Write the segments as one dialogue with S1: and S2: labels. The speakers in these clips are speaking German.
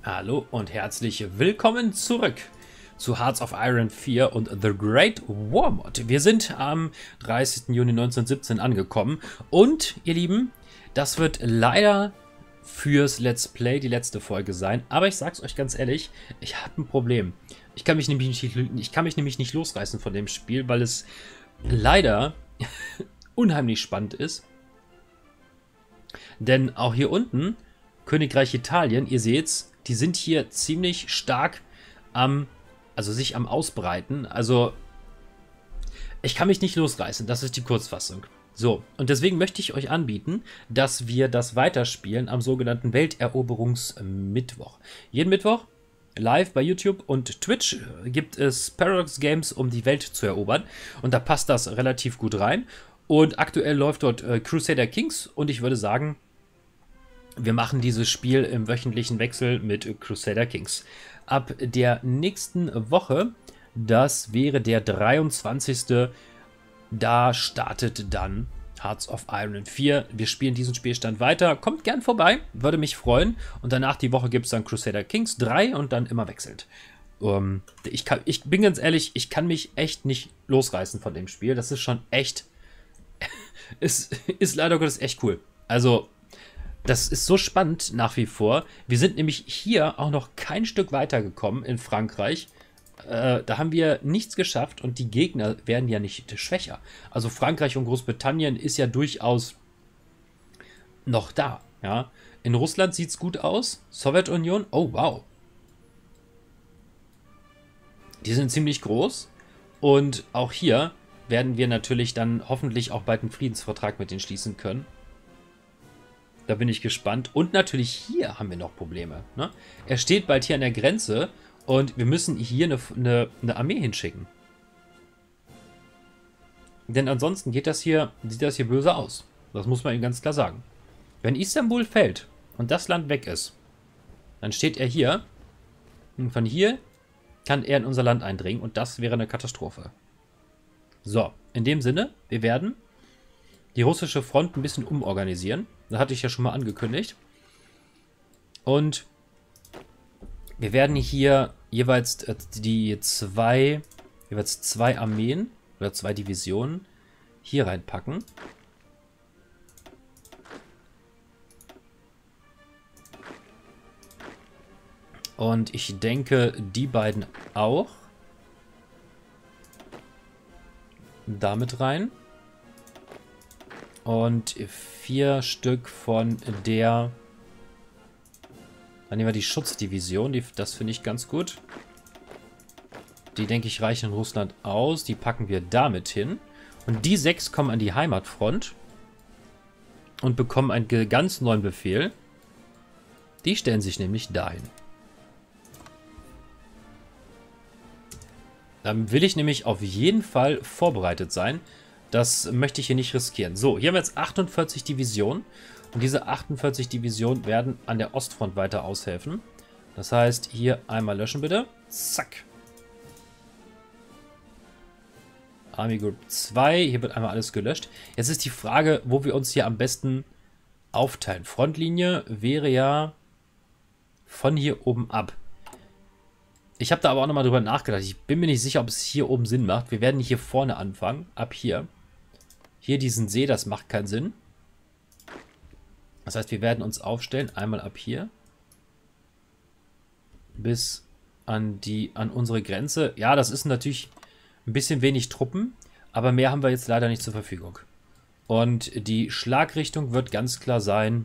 S1: Hallo und herzlich willkommen zurück zu Hearts of Iron 4 und The Great War Mod. Wir sind am 30. Juni 1917 angekommen und, ihr Lieben, das wird leider fürs Let's Play die letzte Folge sein, aber ich sag's euch ganz ehrlich, ich habe ein Problem. Ich kann mich nämlich nicht losreißen von dem Spiel, weil es leider unheimlich spannend ist. Denn auch hier unten, Königreich Italien, ihr seht's, die sind hier ziemlich stark sich am Ausbreiten. Also, ich kann mich nicht losreißen, das ist die Kurzfassung. So, und deswegen möchte ich euch anbieten, dass wir das weiterspielen am sogenannten Welteroberungsmittwoch. Jeden Mittwoch live bei YouTube und Twitch gibt es Paradox Games, um die Welt zu erobern. Und da passt das relativ gut rein. Und aktuell läuft dort Crusader Kings und ich würde sagen, wir machen dieses Spiel im wöchentlichen Wechsel mit Crusader Kings. Ab der nächsten Woche, das wäre der 23. Da startet dann Hearts of Iron 4. Wir spielen diesen Spielstand weiter. Kommt gern vorbei, würde mich freuen. Und danach die Woche gibt es dann Crusader Kings 3 und dann immer wechselnd. Ich bin ganz ehrlich, ich kann mich echt nicht losreißen von dem Spiel. Das ist schon echt, ist leider Gottes echt cool. Also, das ist so spannend nach wie vor. Wir sind nämlich hier auch noch kein Stück weitergekommen in Frankreich. Da haben wir nichts geschafft und die Gegner werden ja nicht schwächer. Also Frankreich und Großbritannien ist ja durchaus noch da. Ja? In Russland sieht es gut aus. Sowjetunion, oh wow. Die sind ziemlich groß. Und auch hier werden wir natürlich dann hoffentlich auch bald einen Friedensvertrag mit denen schließen können. Da bin ich gespannt. Und natürlich hier haben wir noch Probleme. Ne? Er steht bald hier an der Grenze und wir müssen hier eine Armee hinschicken. Denn ansonsten sieht das hier böse aus. Das muss man ihm ganz klar sagen. Wenn Istanbul fällt und das Land weg ist, dann steht er hier. Und von hier kann er in unser Land eindringen und das wäre eine Katastrophe. So, in dem Sinne, wir werden die russische Front ein bisschen umorganisieren. Das hatte ich ja schon mal angekündigt. Und wir werden hier jeweils zwei Armeen oder zwei Divisionen hier reinpacken. Und ich denke, die beiden auch. Damit rein. Und 4 Stück von der... Dann nehmen wir die Schutzdivision. Das finde ich ganz gut. Die, denke ich, reichen in Russland aus. Die packen wir damit hin. Und die 6 kommen an die Heimatfront. Und bekommen einen ganz neuen Befehl. Die stellen sich nämlich dahin. Dann will ich nämlich auf jeden Fall vorbereitet sein. Das möchte ich hier nicht riskieren. So, hier haben wir jetzt 48 Divisionen. Und diese 48 Divisionen werden an der Ostfront weiter aushelfen. Das heißt, hier einmal löschen bitte. Zack. Army Group 2. Hier wird einmal alles gelöscht. Jetzt ist die Frage, wo wir uns hier am besten aufteilen. Frontlinie wäre ja von hier oben ab. Ich habe da aber auch nochmal drüber nachgedacht. Ich bin mir nicht sicher, ob es hier oben Sinn macht. Wir werden hier vorne anfangen. Ab hier. Hier diesen See, das macht keinen Sinn. Das heißt, wir werden uns aufstellen. Einmal ab hier. Bis an unsere Grenze. Ja, das ist natürlich ein bisschen wenig Truppen. Aber mehr haben wir jetzt leider nicht zur Verfügung. Und die Schlagrichtung wird ganz klar sein...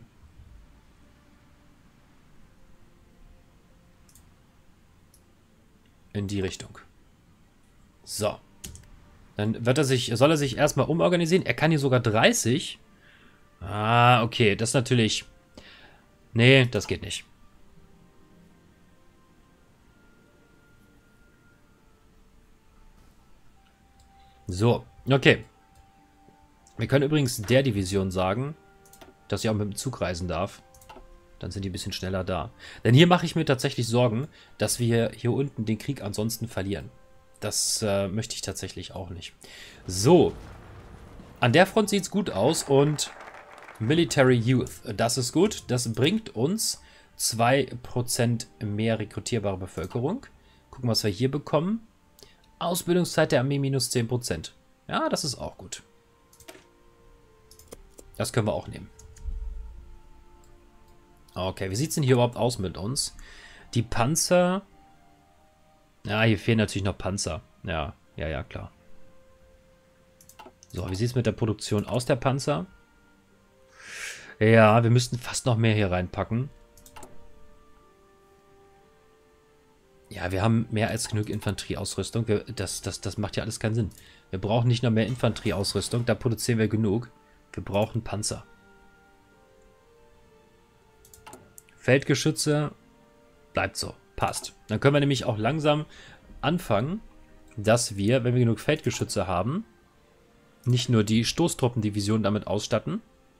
S1: in die Richtung. So. Dann soll er sich erstmal umorganisieren. Er kann hier sogar 30. Ah, okay. Das ist natürlich... Nee, das geht nicht. So, okay. Wir können übrigens der Division sagen, dass sie auch mit dem Zug reisen darf. Dann sind die ein bisschen schneller da. Denn hier mache ich mir tatsächlich Sorgen, dass wir hier unten den Krieg ansonsten verlieren. Das möchte ich tatsächlich auch nicht. So. An der Front sieht es gut aus und Military Youth. Das ist gut. Das bringt uns 2% mehr rekrutierbare Bevölkerung. Gucken, was wir hier bekommen. Ausbildungszeit der Armee minus 10%. Ja, das ist auch gut. Das können wir auch nehmen. Okay, wie sieht es denn hier überhaupt aus mit uns? Die Panzer. Ja, hier fehlen natürlich noch Panzer. Ja, klar. So, wie sieht es mit der Produktion aus der Panzer? Ja, wir müssten fast noch mehr hier reinpacken. Ja, wir haben mehr als genug Infanterieausrüstung. Das macht ja alles keinen Sinn. Wir brauchen nicht noch mehr Infanterieausrüstung. Da produzieren wir genug. Wir brauchen Panzer. Feldgeschütze bleibt so. Passt. Dann können wir nämlich auch langsam anfangen, dass wir, wenn wir genug Feldgeschütze haben, nicht nur die Stoßtruppendivision damit ausstatten,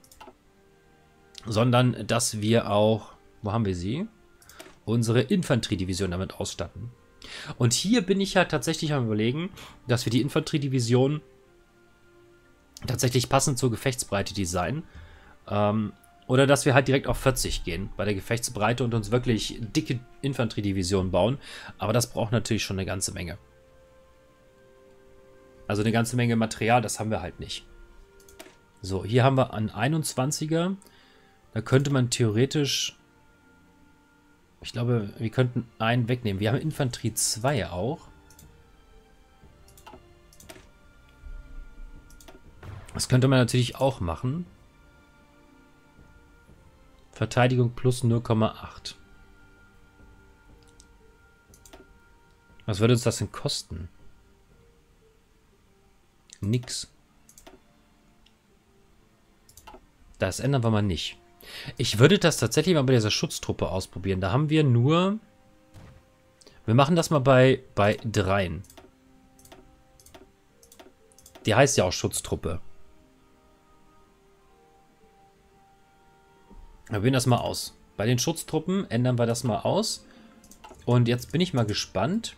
S1: sondern dass wir auch, wo haben wir sie? Unsere Infanteriedivision damit ausstatten. Und hier bin ich ja tatsächlich am Überlegen, dass wir die Infanteriedivision tatsächlich passend zur Gefechtsbreite designen. Oder dass wir halt direkt auf 40 gehen bei der Gefechtsbreite und uns wirklich dicke Infanteriedivisionen bauen. Aber das braucht natürlich schon eine ganze Menge. Also eine ganze Menge Material, das haben wir halt nicht. So, hier haben wir einen 21er. Da könnte man theoretisch... Ich glaube, wir könnten einen wegnehmen. Wir haben Infanterie 2 auch. Das könnte man natürlich auch machen. Verteidigung plus 0,8. Was würde uns das denn kosten? Nix. Das ändern wir mal nicht. Ich würde das tatsächlich mal bei dieser Schutztruppe ausprobieren. Da haben wir nur... Wir machen das mal bei 3. Die heißt ja auch Schutztruppe. Wir probieren das mal aus. Bei den Schutztruppen ändern wir das mal aus. Und jetzt bin ich mal gespannt.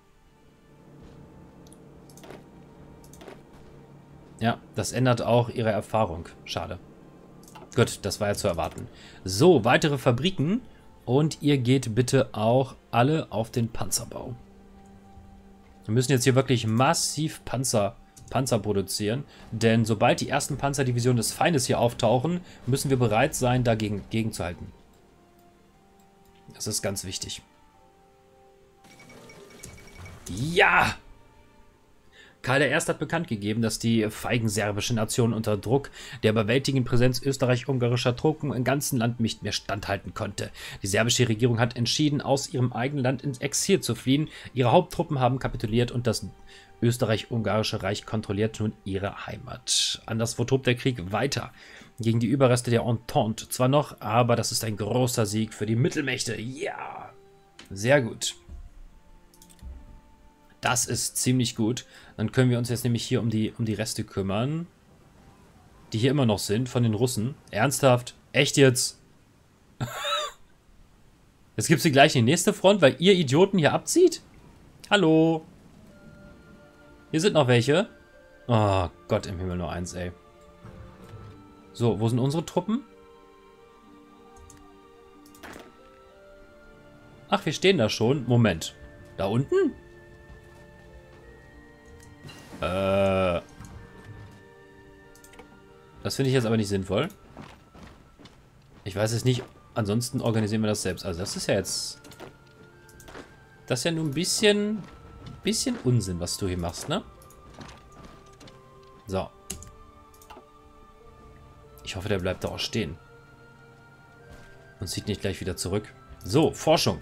S1: Ja, das ändert auch ihre Erfahrung. Schade. Gut, das war ja zu erwarten. So, weitere Fabriken. Und ihr geht bitte auch alle auf den Panzerbau. Wir müssen jetzt hier wirklich massiv Panzer produzieren. Denn sobald die ersten Panzerdivisionen des Feindes hier auftauchen, müssen wir bereit sein, dagegen gegenzuhalten. Das ist ganz wichtig. Ja! Karl I. hat bekannt gegeben, dass die feigen serbische Nation unter Druck der überwältigenden Präsenz österreich-ungarischer Truppen im ganzen Land nicht mehr standhalten konnte. Die serbische Regierung hat entschieden, aus ihrem eigenen Land ins Exil zu fliehen. Ihre Haupttruppen haben kapituliert und das österreich-ungarische Reich kontrolliert nun ihre Heimat. Anderswo tobt der Krieg weiter gegen die Überreste der Entente. Zwar noch, aber das ist ein großer Sieg für die Mittelmächte. Ja, sehr gut. Das ist ziemlich gut. Dann können wir uns jetzt nämlich hier um die Reste kümmern. Die hier immer noch sind, von den Russen. Ernsthaft? Echt jetzt? Jetzt gibt es gleich in die nächste Front, weil ihr Idioten hier abzieht? Hallo? Hier sind noch welche. Oh Gott im Himmel, nur eins, ey. So, wo sind unsere Truppen? Ach, wir stehen da schon. Moment. Da unten? Das finde ich jetzt aber nicht sinnvoll. Ich weiß es nicht. Ansonsten organisieren wir das selbst. Also das ist ja jetzt... Das ist ja nur ein bisschen Unsinn, was du hier machst, ne? So. Ich hoffe, der bleibt da auch stehen. Und zieht nicht gleich wieder zurück. So, Forschung.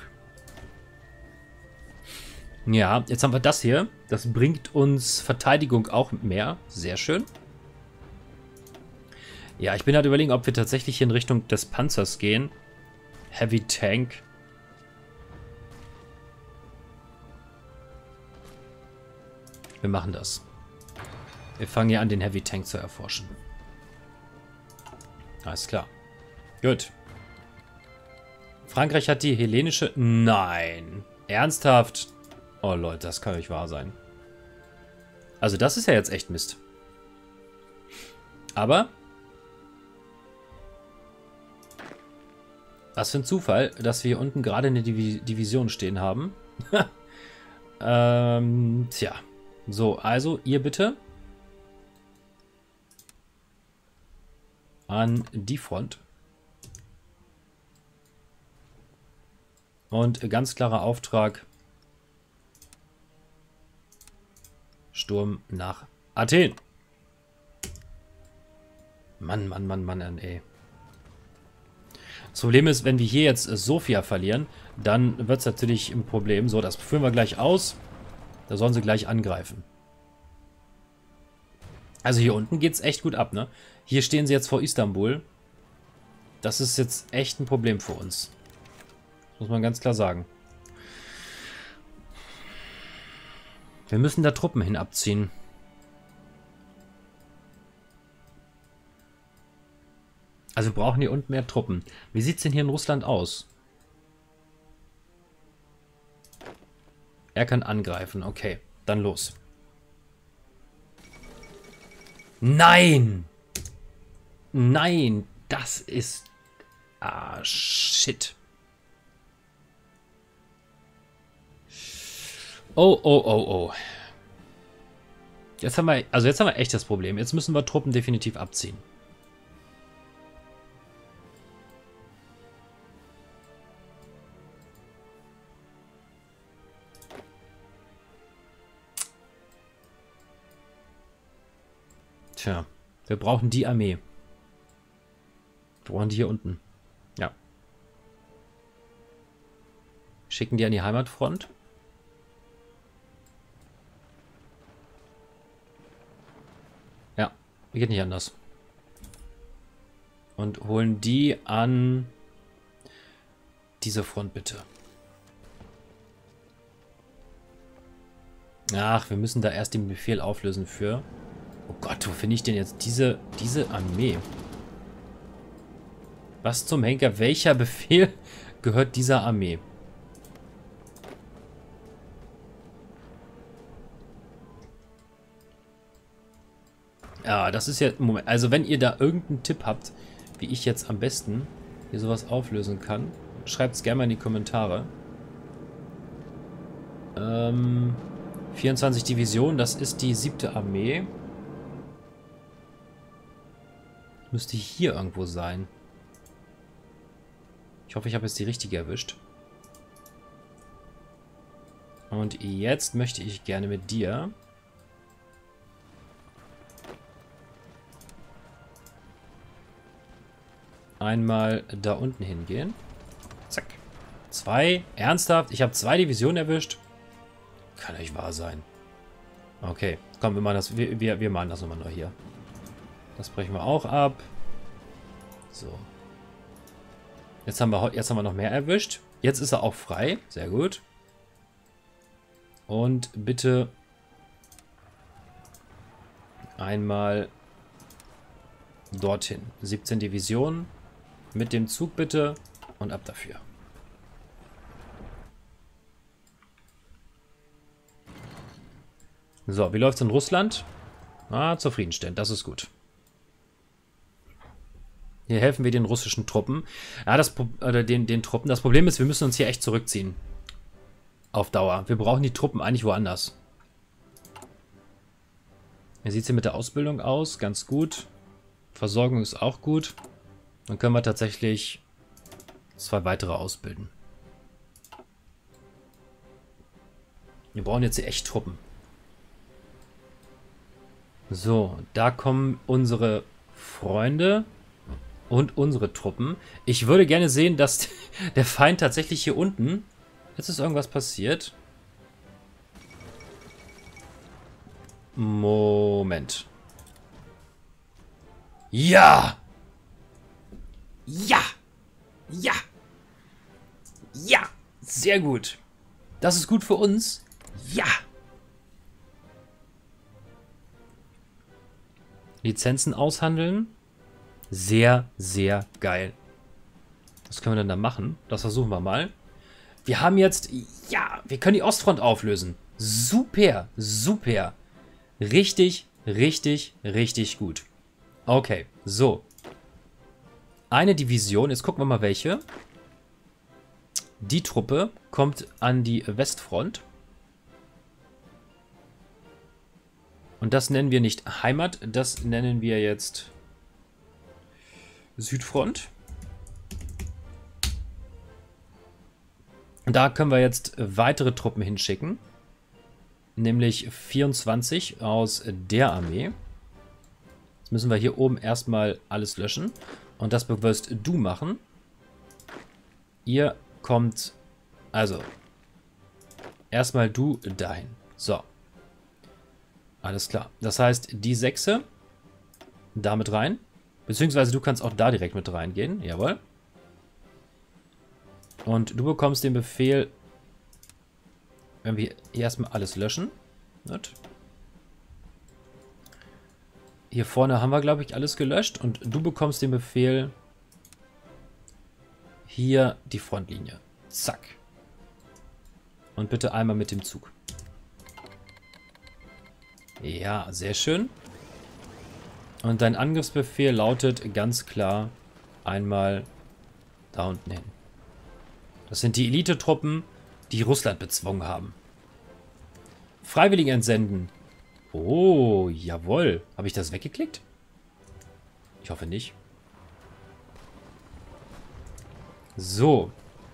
S1: Ja, jetzt haben wir das hier. Das bringt uns Verteidigung auch mehr. Sehr schön. Ja, ich bin halt überlegen, ob wir tatsächlich in Richtung des Panzers gehen. Heavy Tank. Wir machen das. Wir fangen hier an, den Heavy Tank zu erforschen. Alles klar. Gut. Frankreich hat die hellenische... Nein. Ernsthaft? Oh Leute, das kann nicht wahr sein. Also das ist ja jetzt echt Mist. Aber Was für ein Zufall, dass wir hier unten gerade eine Division stehen haben. Tja. So, also ihr bitte an die Front. Und ganz klarer Auftrag. Sturm nach Athen. Mann, Mann, Mann, Mann, ey. Das Problem ist, wenn wir hier jetzt Sofia verlieren, dann wird es natürlich ein Problem. So, das führen wir gleich aus. Da sollen sie gleich angreifen. Also hier unten geht es echt gut ab, ne? Hier stehen sie jetzt vor Istanbul. Das ist jetzt echt ein Problem für uns. Muss man ganz klar sagen. Wir müssen da Truppen hin abziehen. Also wir brauchen hier unten mehr Truppen. Wie sieht es denn hier in Russland aus? Er kann angreifen. Okay, dann los. Nein! Nein! Das ist... Ah, shit. Oh, oh, oh, oh. Jetzt haben wir echt das Problem. Jetzt müssen wir Truppen definitiv abziehen. Tja, wir brauchen die Armee. Wir brauchen die hier unten. Ja. Schicken die an die Heimatfront. Ja, geht nicht anders. Und holen die an diese Front bitte. Ach, wir müssen da erst den Befehl auflösen für... Oh Gott, wo finde ich denn jetzt diese Armee? Was zum Henker? Welcher Befehl gehört dieser Armee? Ja, das ist ja... Moment, also wenn ihr da irgendeinen Tipp habt, wie ich jetzt am besten hier sowas auflösen kann, schreibt es gerne mal in die Kommentare. 24 Divisionen, das ist die 7. Armee. Müsste hier irgendwo sein. Ich hoffe, ich habe jetzt die richtige erwischt. Und jetzt möchte ich gerne mit dir einmal da unten hingehen. Zack. 2. Ernsthaft? Ich habe 2 Divisionen erwischt. Kann nicht wahr sein. Okay, komm, wir machen das. Wir machen das nochmal neu hier. Das brechen wir auch ab. So. Jetzt haben wir noch mehr erwischt. Jetzt ist er auch frei. Sehr gut. Und bitte einmal dorthin. 17 Divisionen. Mit dem Zug bitte. Und ab dafür. So, wie läuft es in Russland? Ah, zufriedenstellend. Das ist gut. Hier helfen wir den russischen Truppen. Ja, den Truppen. Das Problem ist, wir müssen uns hier echt zurückziehen. Auf Dauer. Wir brauchen die Truppen eigentlich woanders. Wie sieht es hier mit der Ausbildung aus? Ganz gut. Versorgung ist auch gut. Dann können wir tatsächlich 2 weitere ausbilden. Wir brauchen jetzt hier echt Truppen. So, da kommen unsere Freunde und unsere Truppen. Ich würde gerne sehen, dass der Feind tatsächlich hier unten... Jetzt ist irgendwas passiert. Moment. Ja! Ja! Ja! Ja! Sehr gut. Das ist gut für uns. Ja! Lizenzen aushandeln. Sehr, sehr geil. Was können wir denn da machen? Das versuchen wir mal. Wir haben jetzt... Ja, wir können die Ostfront auflösen. Super, super. Richtig, richtig, richtig gut. Okay, so. Eine Division, jetzt gucken wir mal welche. Die Truppe kommt an die Westfront. Und das nennen wir nicht Heimat, das nennen wir jetzt Südfront. Da können wir jetzt weitere Truppen hinschicken. Nämlich 24 aus der Armee. Jetzt müssen wir hier oben erstmal alles löschen. Und das wirst du machen. Ihr kommt, also, erstmal du dahin. So. Alles klar. Das heißt, die 6 damit rein. Beziehungsweise du kannst auch da direkt mit reingehen. Jawohl. Und du bekommst den Befehl, wenn wir hier erstmal alles löschen. Not. Hier vorne haben wir, glaube ich, alles gelöscht. Und du bekommst den Befehl, hier die Frontlinie. Zack. Und bitte einmal mit dem Zug. Ja, sehr schön. Und dein Angriffsbefehl lautet ganz klar einmal da unten hin. Das sind die Elite-Truppen, die Russland bezwungen haben. Freiwillige entsenden. Oh, jawohl. Habe ich das weggeklickt? Ich hoffe nicht. So.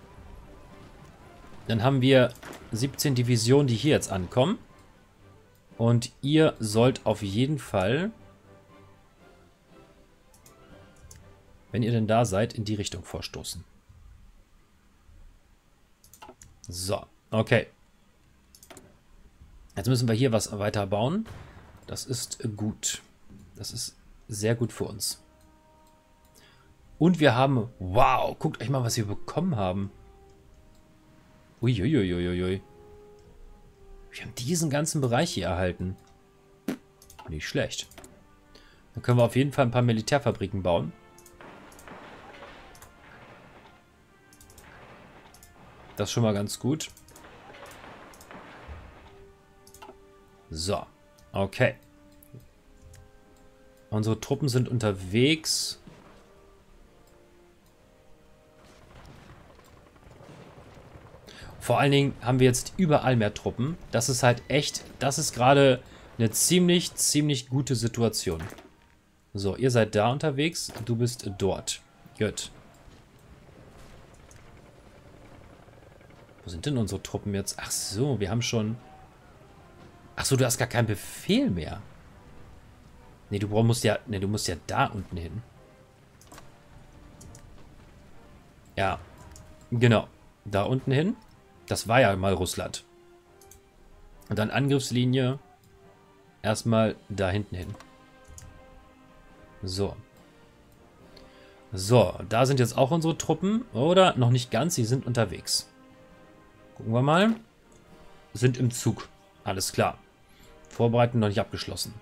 S1: Dann haben wir 17 Divisionen, die hier jetzt ankommen. Und ihr sollt auf jeden Fall, wenn ihr denn da seid, in die Richtung vorstoßen. So, okay. Jetzt müssen wir hier was weiter bauen. Das ist gut. Das ist sehr gut für uns. Und wir haben, wow, guckt euch mal, was wir bekommen haben. Uiuiuiui. Wir haben diesen ganzen Bereich hier erhalten. Nicht schlecht. Dann können wir auf jeden Fall ein paar Militärfabriken bauen. Das ist schon mal ganz gut. So, okay. Unsere Truppen sind unterwegs. Vor allen Dingen haben wir jetzt überall mehr Truppen. Das ist halt echt, das ist gerade eine ziemlich gute Situation. So, ihr seid da unterwegs, du bist dort. Gut. Wo sind denn unsere Truppen jetzt? Ach so, wir haben schon... Ach so, du hast gar keinen Befehl mehr. Nee, du musst ja da unten hin. Ja, genau. Da unten hin. Das war ja mal Russland. Und dann Angriffslinie erstmal da hinten hin. So. So, da sind jetzt auch unsere Truppen. Oder noch nicht ganz, sie sind unterwegs. Gucken wir mal. Sind im Zug. Alles klar. Vorbereiten noch nicht abgeschlossen.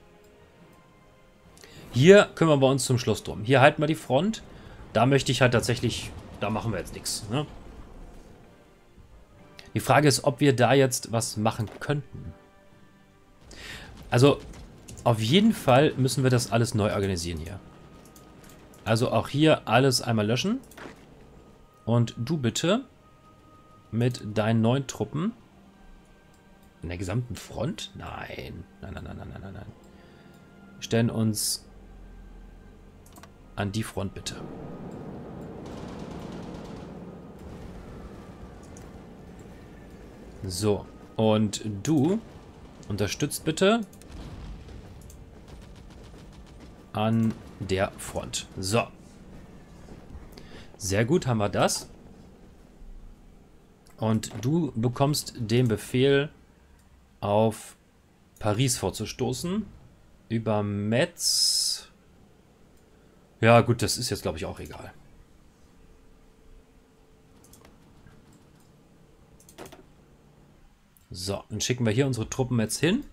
S1: Hier kümmern wir uns zum Schluss drum. Hier halten wir die Front. Da möchte ich halt tatsächlich... Da machen wir jetzt nichts. Ne? Die Frage ist, ob wir da jetzt was machen könnten. Also, auf jeden Fall müssen wir das alles neu organisieren hier. Also auch hier alles einmal löschen. Und du bitte mit deinen neuen Truppen in der gesamten Front? Nein. Nein. Wir stellen uns an die Front bitte. So, und du unterstützt bitte an der Front. So. Sehr gut, haben wir das. Und du bekommst den Befehl, auf Paris vorzustoßen. Über Metz. Ja gut, das ist jetzt glaube ich auch egal. So, dann schicken wir hier unsere Truppen jetzt hin.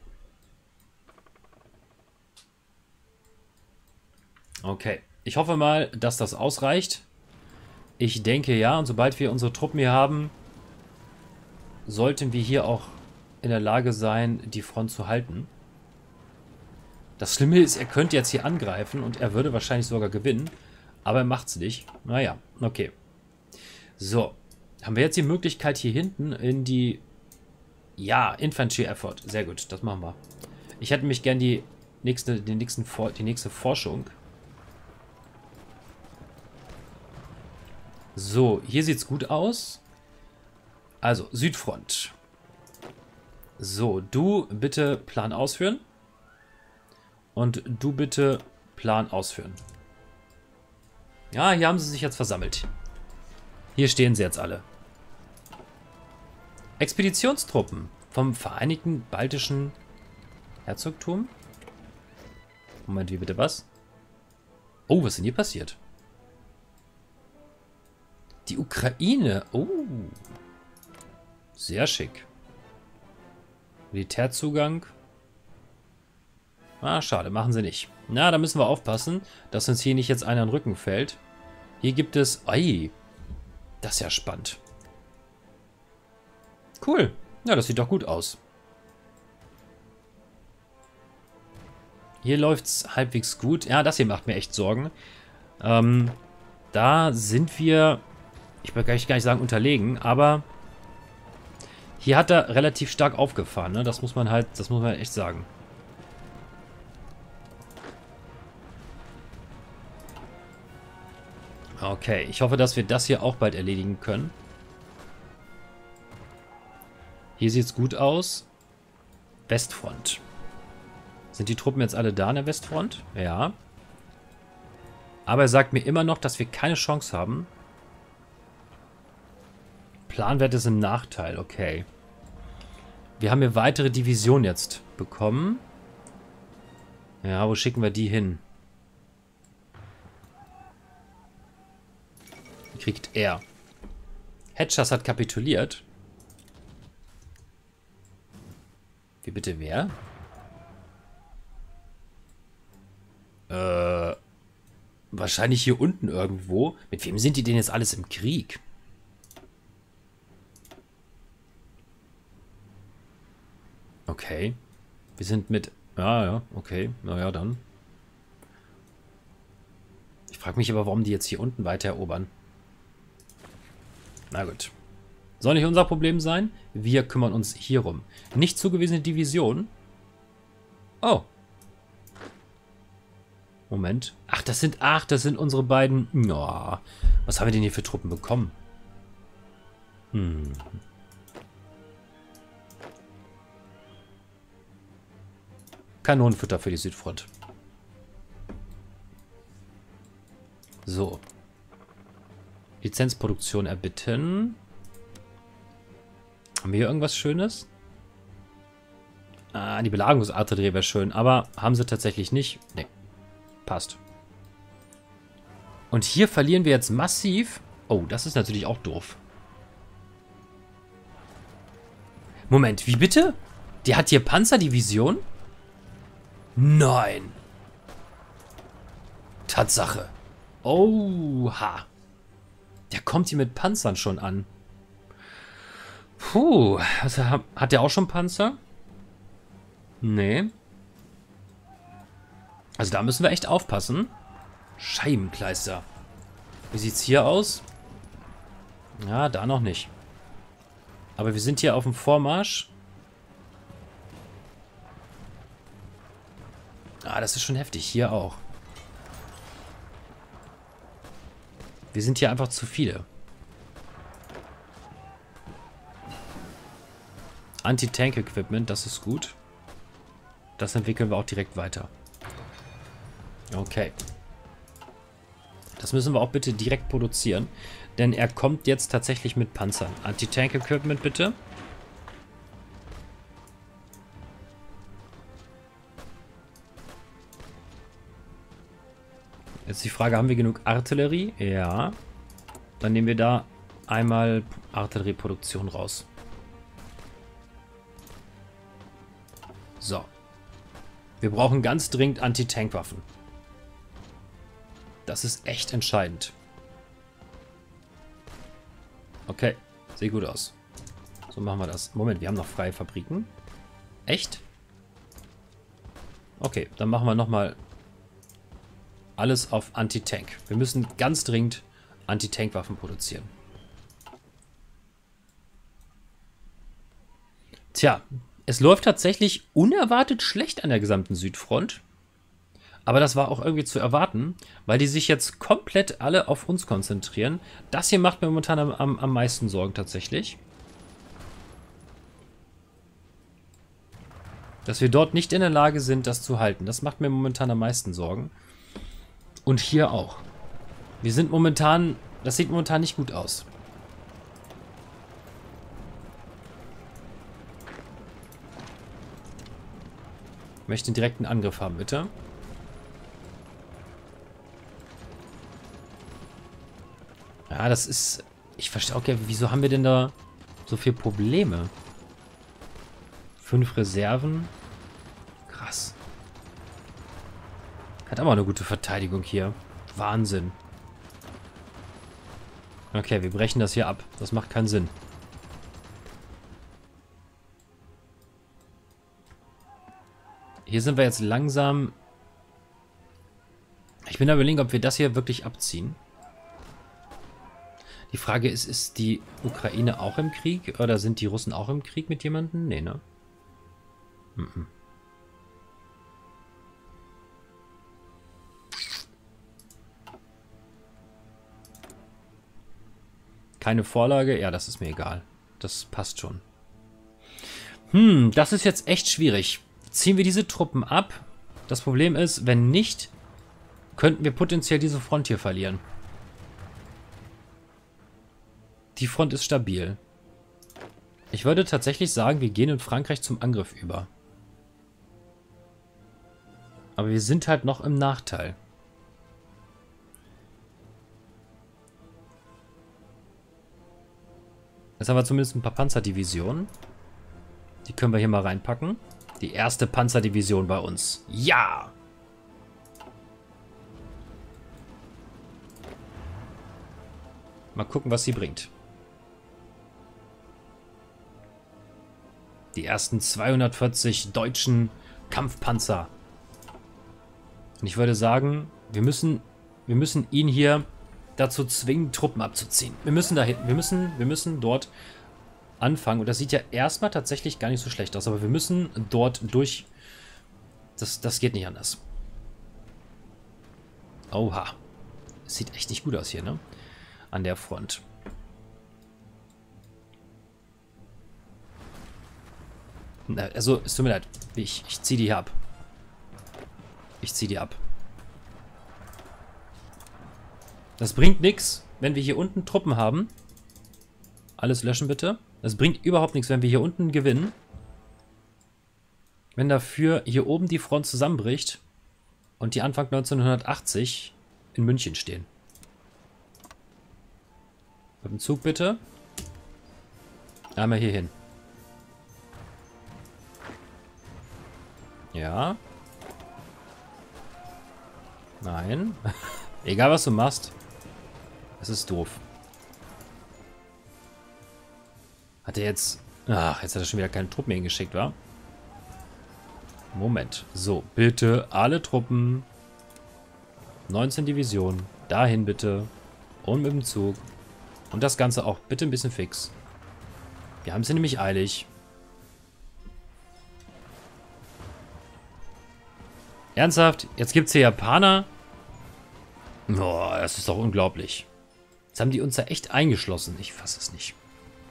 S1: Okay, ich hoffe mal, dass das ausreicht. Ich denke ja, und sobald wir unsere Truppen hier haben, sollten wir hier auch in der Lage sein, die Front zu halten. Das Schlimme ist, er könnte jetzt hier angreifen und er würde wahrscheinlich sogar gewinnen, aber er macht es nicht. Naja, okay. So, Haben wir jetzt die Möglichkeit, hier hinten in die... Ja, Infantry Effort. Sehr gut, das machen wir. Ich hätte mich gern die nächste Forschung. So, hier sieht es gut aus. Also, Südfront. So, du bitte Plan ausführen. Und du bitte Plan ausführen. Ja, hier haben sie sich jetzt versammelt. Hier stehen sie jetzt alle. Expeditionstruppen vom Vereinigten Baltischen Herzogtum. Moment, wie bitte was? Oh, was ist denn hier passiert? Die Ukraine. Oh. Sehr schick. Militärzugang. Ah, schade, machen sie nicht. Na, da müssen wir aufpassen, dass uns hier nicht jetzt einer in den Rücken fällt. Hier gibt es... Ei, das ist ja spannend. Cool. Ja, das sieht doch gut aus. Hier läuft es halbwegs gut. Ja, das hier macht mir echt Sorgen. Da sind wir... Ich will gar nicht sagen unterlegen, aber... Hier hat er relativ stark aufgefahren, ne? Das muss man echt sagen. Okay, ich hoffe, dass wir das hier auch bald erledigen können. Hier sieht es gut aus. Westfront. Sind die Truppen jetzt alle da in der Westfront? Ja. Aber er sagt mir immer noch, dass wir keine Chance haben. Planwert ist im Nachteil, okay. Wir haben hier weitere Divisionen jetzt bekommen. Ja, wo schicken wir die hin? Die kriegt er. Hedgers hat kapituliert. Wie bitte wer? Wahrscheinlich hier unten irgendwo. Mit wem sind die denn jetzt alles im Krieg? Okay. Wir sind mit... Ja, okay. Naja, dann. Ich frage mich aber, warum die jetzt hier unten weiter erobern. Na gut. Soll nicht unser Problem sein. Wir kümmern uns hierum. Nicht zugewiesene Division. Oh. Moment. Ach, das sind unsere beiden... Oh, was haben wir denn hier für Truppen bekommen? Kanonenfutter für die Südfront. So. Lizenzproduktion erbitten. Haben wir hier irgendwas Schönes? Ah, die Belagerungsartillerie wäre schön, aber haben sie tatsächlich nicht. Nee. Passt. Und hier verlieren wir jetzt massiv. Oh, das ist natürlich auch doof. Moment, wie bitte? Die hat hier Panzerdivision? Nein. Tatsache. Oha. Der kommt hier mit Panzern schon an. Puh. Also, hat der auch schon Panzer? Nee. Also da müssen wir echt aufpassen. Scheibenkleister. Wie sieht's hier aus? Ja, da noch nicht. Aber wir sind hier auf dem Vormarsch. Ah, das ist schon heftig. Hier auch. Wir sind hier einfach zu viele. Anti-Tank-Equipment, das ist gut. Das entwickeln wir auch direkt weiter. Okay. Das müssen wir auch bitte direkt produzieren. Denn er kommt jetzt tatsächlich mit Panzern. Anti-Tank-Equipment bitte. Jetzt die Frage, haben wir genug Artillerie? Ja. Dann nehmen wir da einmal Artillerieproduktion raus. So. Wir brauchen ganz dringend Anti-Tank-Waffen. Das ist echt entscheidend. Okay, sieht gut aus. So machen wir das. Moment, wir haben noch freie Fabriken. Echt? Okay, dann machen wir nochmal alles auf Anti-Tank. Wir müssen ganz dringend Anti-Tank-Waffen produzieren. Tja, es läuft tatsächlich unerwartet schlecht an der gesamten Südfront. Aber das war auch irgendwie zu erwarten, weil die sich jetzt komplett alle auf uns konzentrieren. Das hier macht mir momentan am meisten Sorgen tatsächlich. Dass wir dort nicht in der Lage sind, das zu halten. Das macht mir momentan am meisten Sorgen. Und hier auch. Wir sind momentan, das sieht momentan nicht gut aus. Ich möchte einen direkten Angriff haben, bitte. Ja, das ist... Ich verstehe auch gerne, wieso haben wir denn da so viele Probleme? 5 Reserven. Krass. Hat aber eine gute Verteidigung hier. Wahnsinn. Okay, wir brechen das hier ab. Das macht keinen Sinn. Hier sind wir jetzt langsam... Ich bin da überlegen, ob wir das hier wirklich abziehen. Die Frage ist die Ukraine auch im Krieg? Oder sind die Russen auch im Krieg mit jemandem? Nee, ne? Mhm. Keine Vorlage? Ja, das ist mir egal. Das passt schon. Das ist jetzt echt schwierig. Ziehen wir diese Truppen ab? Das Problem ist, wenn nicht, könnten wir potenziell diese Front hier verlieren. Die Front ist stabil. Ich würde tatsächlich sagen, wir gehen in Frankreich zum Angriff über. Aber wir sind halt noch im Nachteil. Jetzt haben wir zumindest ein paar Panzerdivisionen. Die können wir hier mal reinpacken. Die erste Panzerdivision bei uns. Ja! Mal gucken, was sie bringt. Die ersten 240 deutschen Kampfpanzer. Und ich würde sagen, wir müssen ihn hier dazu zwingen, Truppen abzuziehen. Wir müssen dahin, wir müssen dort anfangen. Und das sieht ja erstmal tatsächlich gar nicht so schlecht aus, aber wir müssen dort durch. Das geht nicht anders. Oha. Das sieht echt nicht gut aus hier, ne? An der Front. Na, also, es tut mir leid. Ich ziehe die hier ab. Ich ziehe die ab. Das bringt nichts, wenn wir hier unten Truppen haben. Alles löschen bitte. Das bringt überhaupt nichts, wenn wir hier unten gewinnen. Wenn dafür hier oben die Front zusammenbricht und die Anfang 1980 in München stehen. Mit dem Zug bitte. Einmal hier hin. Ja. Nein. Egal, was du machst. Es ist doof. Hat er jetzt... Ach, jetzt hat er schon wieder keine Truppen hingeschickt, wa? Moment. So, bitte alle Truppen. 19 Divisionen. Dahin bitte. Und mit dem Zug. Und das Ganze auch bitte ein bisschen fix. Wir haben es hier nämlich eilig. Ernsthaft? Jetzt gibt es hier Japaner? Oh, das ist doch unglaublich. Jetzt haben die uns da echt eingeschlossen. Ich fasse es nicht.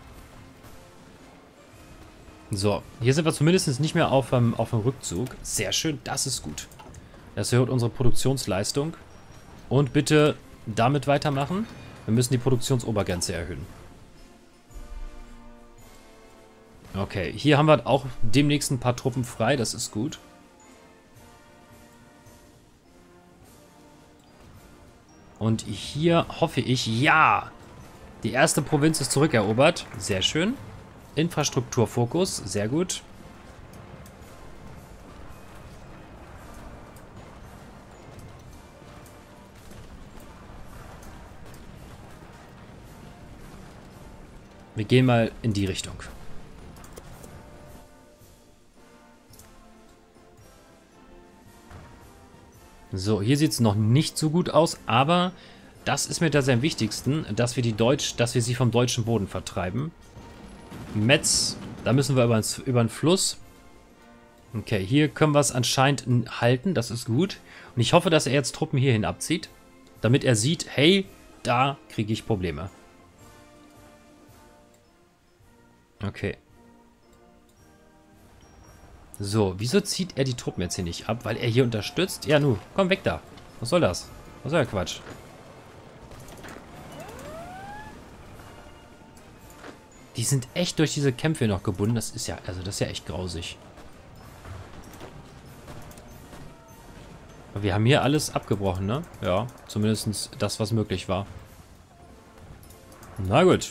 S1: So, hier sind wir zumindest nicht mehr auf dem Rückzug. Sehr schön, das ist gut. Das erhöht unsere Produktionsleistung. Und bitte damit weitermachen. Wir müssen die Produktionsobergrenze erhöhen. Okay, hier haben wir auch demnächst ein paar Truppen frei. Das ist gut. Und hier hoffe ich, ja, die erste Provinz ist zurückerobert. Sehr schön. Infrastrukturfokus, sehr gut. Wir gehen mal in die Richtung. So, hier sieht es noch nicht so gut aus, aber das ist mir das am wichtigsten, dass wir sie vom deutschen Boden vertreiben. Metz, Da müssen wir über den Fluss. Okay, hier können wir es anscheinend halten. Das ist gut. Und ich hoffe, dass er jetzt Truppen hierhin abzieht. Damit er sieht, hey, da kriege ich Probleme. Okay. So, wieso zieht er die Truppen jetzt hier nicht ab? Weil er hier unterstützt? Ja, nu, komm weg da. Was soll das? Was soll der Quatsch? Die sind echt durch diese Kämpfe noch gebunden. Das ist ja, also das ist ja echt grausig. Aber wir haben hier alles abgebrochen, ne? Ja, zumindest das, was möglich war. Na gut.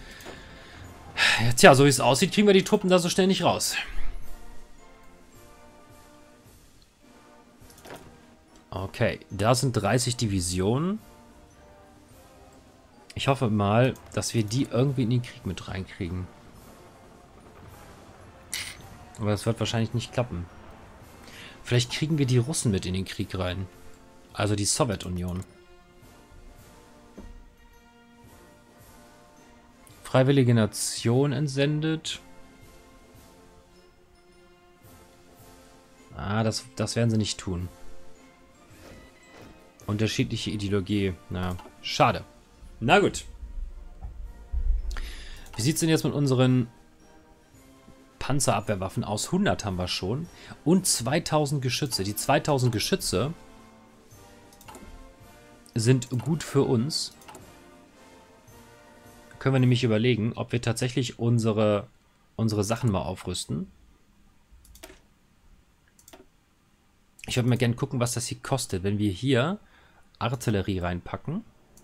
S1: Tja, so wie es aussieht, kriegen wir die Truppen da so schnell nicht raus. Okay, da sind 30 Divisionen. Ich hoffe mal, dass wir die irgendwie in den Krieg mit reinkriegen. Aber das wird wahrscheinlich nicht klappen. Vielleicht kriegen wir die Russen mit in den Krieg rein. Also die Sowjetunion. Freiwillige Nation entsendet. Ah, das werden sie nicht tun. Unterschiedliche Ideologie. Na, schade. Na gut. Wie sieht es denn jetzt mit unseren Panzerabwehrwaffen aus? 100 haben wir schon. Und 2000 Geschütze. Die 2000 Geschütze sind gut für uns. Können wir nämlich überlegen, ob wir tatsächlich unsere Sachen mal aufrüsten. Ich würde mal gerne gucken, was das hier kostet, wenn wir hier Artillerie reinpacken.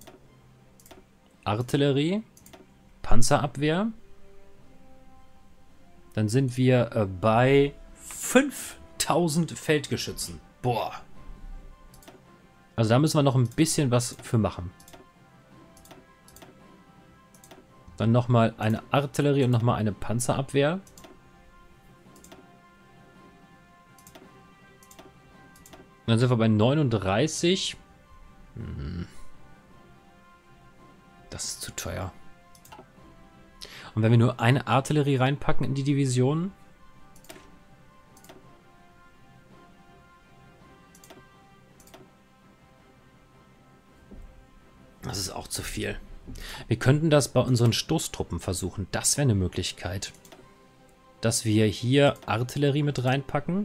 S1: Artillerie, Panzerabwehr. Dann sind wir bei 5000 Feldgeschützen. Boah. Also da müssen wir noch ein bisschen was für machen. Dann nochmal eine Artillerie und nochmal eine Panzerabwehr. Dann sind wir bei 39. Das ist zu teuer. Und wenn wir nur eine Artillerie reinpacken in die Division. Das ist auch zu viel. Wir könnten das bei unseren Stoßtruppen versuchen. Das wäre eine Möglichkeit. Dass wir hier Artillerie mit reinpacken.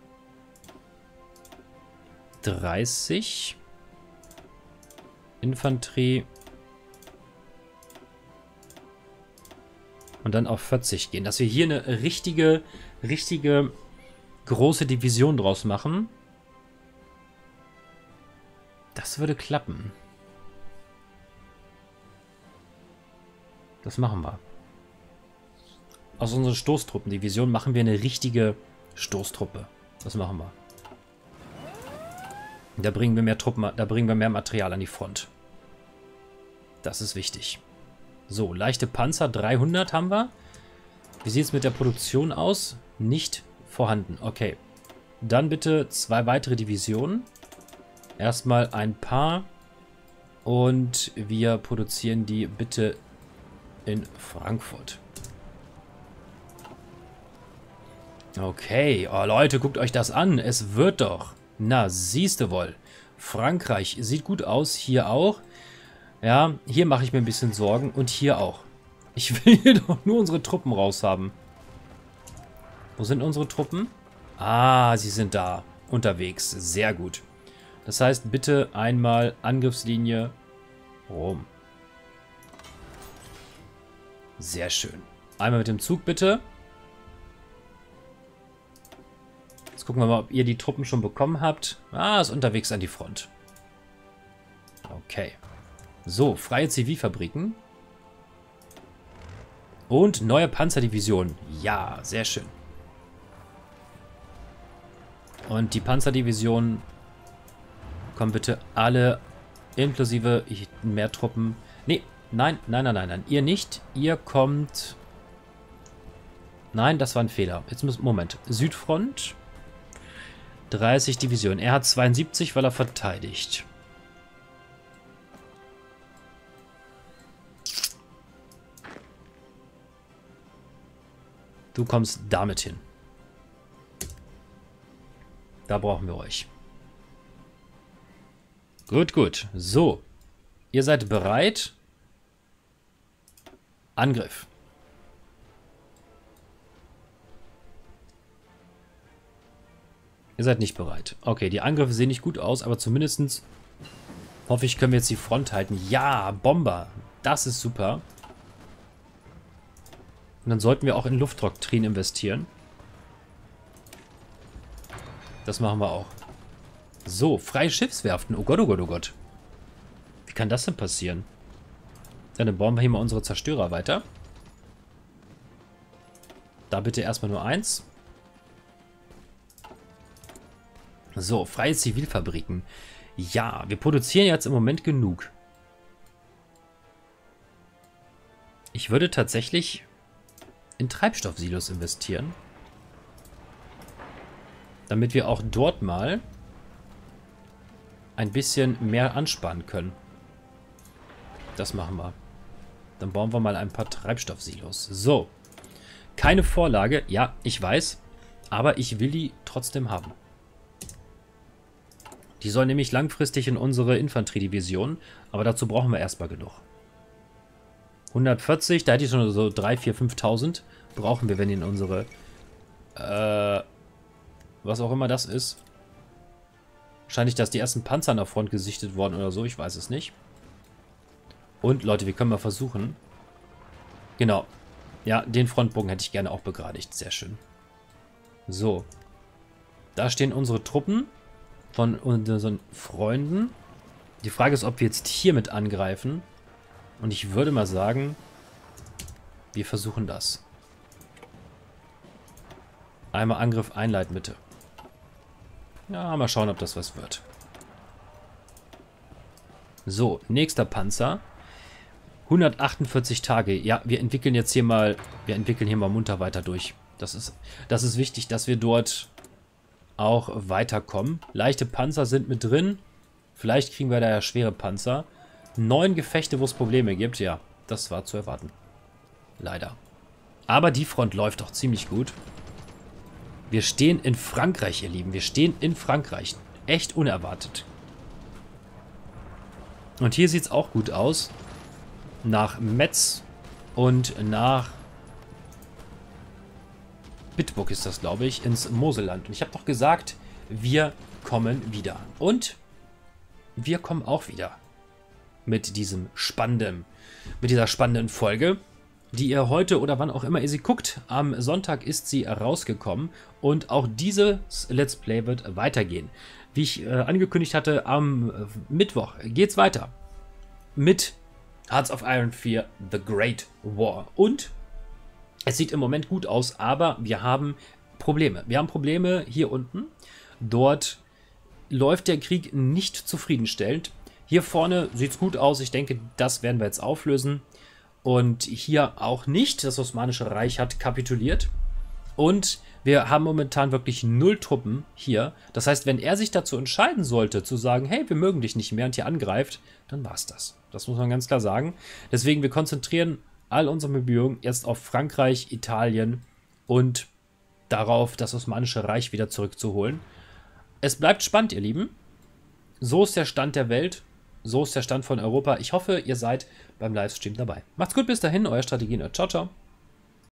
S1: 30. Infanterie. Und dann auf 40 gehen. Dass wir hier eine richtige große Division draus machen. Das würde klappen. Das machen wir. Aus unserer Stoßtruppendivision machen wir eine richtige Stoßtruppe. Das machen wir. Da bringen wir mehr Truppen, da bringen wir mehr Material an die Front. Das ist wichtig. So, leichte Panzer, 300 haben wir. Wie sieht es mit der Produktion aus? Nicht vorhanden. Okay. Dann bitte 2 weitere Divisionen. Erstmal ein paar. Und wir produzieren die bitte in Frankfurt. Okay. Oh, Leute, guckt euch das an. Es wird doch. Na, siehst du wohl. Frankreich sieht gut aus. Hier auch. Ja, hier mache ich mir ein bisschen Sorgen. Und hier auch. Ich will hier doch nur unsere Truppen raushaben. Wo sind unsere Truppen? Ah, sie sind da. Unterwegs. Sehr gut. Das heißt, bitte einmal Angriffslinie rum. Sehr schön. Einmal mit dem Zug, bitte. Jetzt gucken wir mal, ob ihr die Truppen schon bekommen habt. Ah, ist unterwegs an die Front. Okay. So, freie Zivilfabriken. Und neue Panzerdivision. Ja, sehr schön. Und die Panzerdivisionen kommen bitte alle inklusive mehr Truppen. Nee, nein. Ihr nicht. Ihr kommt... Nein, das war ein Fehler. Jetzt muss... Moment. Südfront. 30 Divisionen. Er hat 72, weil er verteidigt. Du kommst damit hin. Da brauchen wir euch. Gut, gut. So. Ihr seid bereit. Angriff. Ihr seid nicht bereit. Okay, die Angriffe sehen nicht gut aus, aber zumindest hoffe ich, können wir jetzt die Front halten. Ja, Bomber. Das ist super. Und dann sollten wir auch in Luftdoktrin investieren. Das machen wir auch. So, freie Schiffswerften. Oh Gott, oh Gott, oh Gott. Wie kann das denn passieren? Dann bauen wir hier mal unsere Zerstörer weiter. Da bitte erstmal nur eins. So, freie Zivilfabriken. Ja, wir produzieren jetzt im Moment genug. Ich würde tatsächlich in Treibstoffsilos investieren. Damit wir auch dort mal ein bisschen mehr ansparen können. Das machen wir. Dann bauen wir mal ein paar Treibstoffsilos. So. Keine Vorlage. Ja, ich weiß. Aber ich will die trotzdem haben. Die soll nämlich langfristig in unsere Infanteriedivision. Aber dazu brauchen wir erstmal genug. 140, da hätte ich schon so 3, 4, 5.000 brauchen wir, wenn die in unsere... was auch immer das ist. Wahrscheinlich, dass die ersten Panzer an der Front gesichtet wurden oder so. Ich weiß es nicht. Und, Leute, wir können mal versuchen. Genau. Ja, den Frontbogen hätte ich gerne auch begradigt. Sehr schön. So. Da stehen unsere Truppen von unseren Freunden. Die Frage ist, ob wir jetzt hier mit angreifen. Und ich würde mal sagen, wir versuchen das. Einmal Angriff einleiten, bitte. Ja, mal schauen, ob das was wird. So, nächster Panzer. 148 Tage. Ja, wir entwickeln jetzt hier mal, munter weiter durch. Das ist wichtig, dass wir dort auch weiterkommen. Leichte Panzer sind mit drin. Vielleicht kriegen wir da ja schwere Panzer. 9 Gefechte, wo es Probleme gibt. Ja, das war zu erwarten. Leider. Aber die Front läuft doch ziemlich gut. Wir stehen in Frankreich, ihr Lieben. Wir stehen in Frankreich. Echt unerwartet. Und hier sieht es auch gut aus. Nach Metz und nach Bitburg ist das, glaube ich, ins Moselland. Und ich habe doch gesagt, wir kommen wieder. Und wir kommen auch wieder. Mit dieser spannenden Folge, die ihr heute oder wann auch immer ihr sie guckt. Am Sonntag ist sie rausgekommen und auch dieses Let's Play wird weitergehen. Wie ich angekündigt hatte, am Mittwoch geht's weiter mit Hearts of Iron 4 The Great War. Und es sieht im Moment gut aus, aber wir haben Probleme. Wir haben Probleme hier unten. Dort läuft der Krieg nicht zufriedenstellend. Hier vorne sieht es gut aus. Ich denke, das werden wir jetzt auflösen. Und hier auch nicht. Das Osmanische Reich hat kapituliert. Und wir haben momentan wirklich 0 Truppen hier. Das heißt, wenn er sich dazu entscheiden sollte, zu sagen, hey, wir mögen dich nicht mehr und hier angreift, dann war es das. Das muss man ganz klar sagen. Deswegen, wir konzentrieren all unsere Bemühungen jetzt auf Frankreich, Italien und darauf, das Osmanische Reich wieder zurückzuholen. Es bleibt spannend, ihr Lieben. So ist der Stand der Welt. So ist der Stand von Europa. Ich hoffe, ihr seid beim Livestream dabei. Macht's gut, bis dahin, euer Strategien. Ciao, ciao.